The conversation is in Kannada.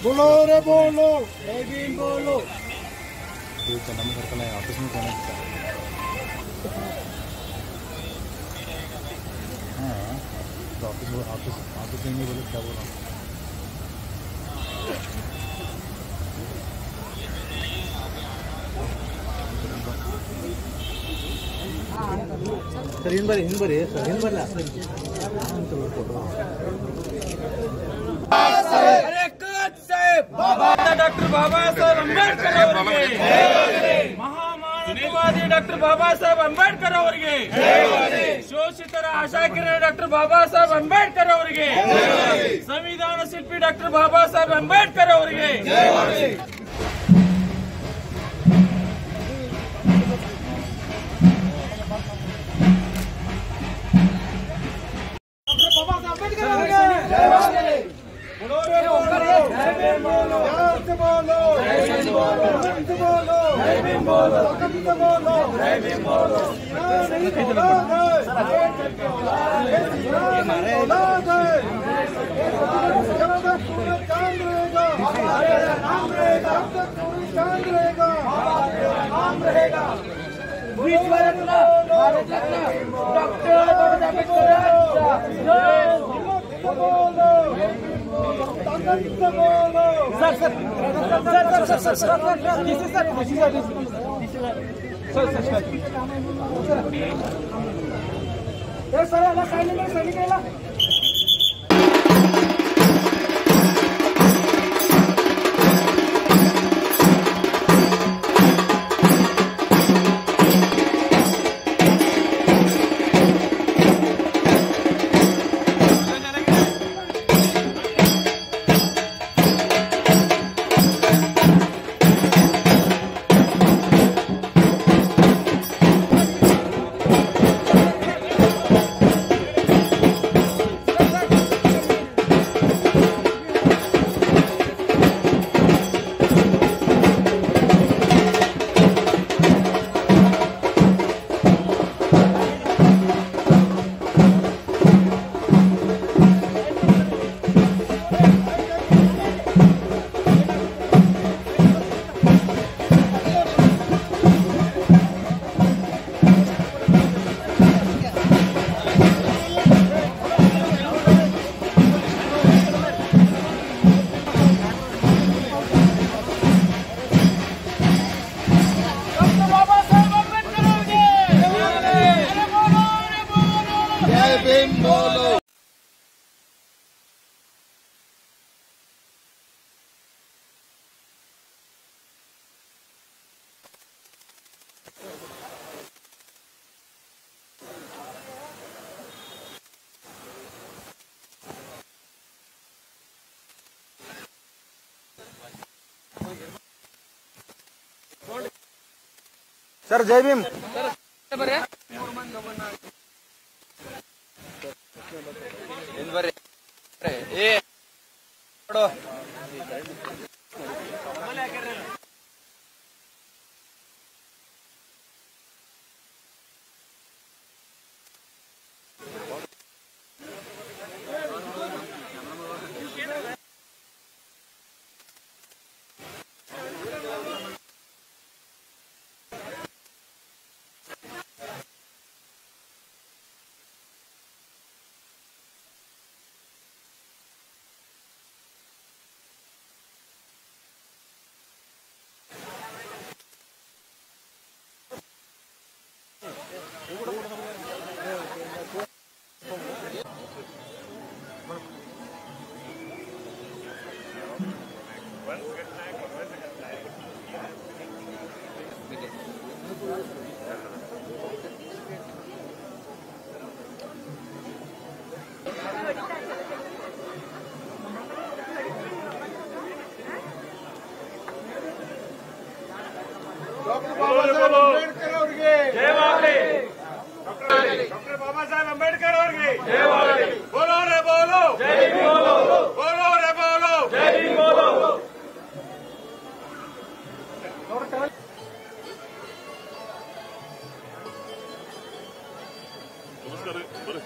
बोलो रे बोलो, जय भीम बोलो। ये चंदा में सर्कल है, ऑफिस में कौन है? हाँ, तो ऑफिस में नहीं बोले क्या बोला? सर इन बार सर इन बार डॉक्टर बाबा साहेब अंबेडकर ಅವರಿಗೆ ಮಹಾಮಾನವವಾದಿ ಡಾಕ್ಟರ್ ಬಾಬಾ ಸಾಹೇಬ್ ಅಂಬೇಡ್ಕರ್ ಅವರಿಗೆ ಶೋಷಿತರ ಆಶಾಕಿರಣ ಡಾಕ್ಟರ್ ಬಾಬಾ ಸಾಹೇಬ್ ಅಂಬೇಡ್ಕರ್ ಅವರಿಗೆ ಸಂವಿಧಾನ ಶಿಲ್ಪಿ ಡಾಕ್ಟರ್ ಬಾಬಾ ಸಾಹೇಬ್ ಅಂಬೇಡ್ಕರ್ ಅವರಿಗೆ सर जय भीम डॉक्टर बाबा साहेब अंबेडकर ಅವರಿಗೆ ಜಯವಾಗಲಿ डॉक्टर बाबा साहेब अंबेडकर ಅವರಿಗೆ ಜಯವಾಗಲಿ बोलो रे बोलो जय भीम बोलो बोलो रे बोलो जय भीम बोलो नमस्कार